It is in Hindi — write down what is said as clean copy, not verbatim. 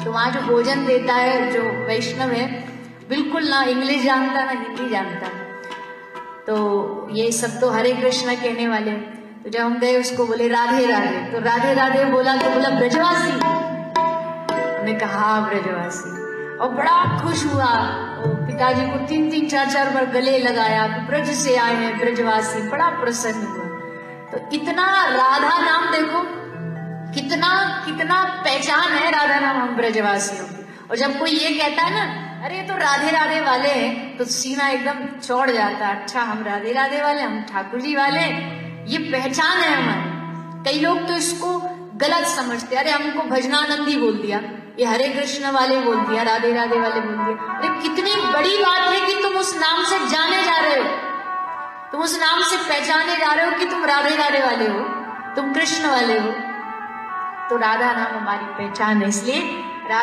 तो वहां जो भोजन देता है जो वैष्णव है, बिल्कुल ना इंग्लिश जानता ना हिंदी जानता। तो ये सब तो हरे कृष्णा कहने वाले। तो जब हम गए उसको बोले राधे राधे, तो राधे राधे बोला तो बोला ब्रजवासी। हमने कहा हाँ ब्रजवासी, और बड़ा खुश हुआ। पिताजी को 3-3 4-4 बार गले लगाया, ब्रज से आए हैं ब्रजवासी, बड़ा प्रसन्न हुआ। तो इतना राधा नाम देखो, कितना कितना पहचान है राधा नाम हम ब्रजवासियों की। और जब कोई ये कहता है ना अरे तो राधे राधे वाले हैं, तो सीना एकदम चौड़ जाता है। अच्छा हम राधे राधे वाले, हम ठाकुर जी वाले, ये पहचान है हमारी। कई लोग तो इसको गलत समझते, अरे हमको भजनानंदी बोल दिया, ये हरे कृष्ण वाले बोल दिया, राधे राधे वाले बोल दिया। अरे कितनी बड़ी बात है कि तुम उस नाम से जाने जा रहे हो, तुम उस नाम से पहचाने जा रहे हो कि तुम राधे राधे वाले हो, तुम कृष्ण वाले हो। तो राधा नाम हमारी पहचान है, इसलिए